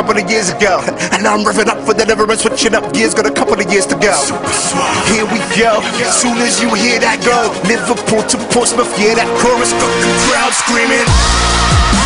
couple of years ago. And now I'm revving up for the never and switching up gears, got a couple of years to go. Here we go, soon as you hear that go, Liverpool to Portsmouth, yeah, that chorus got the crowd screaming.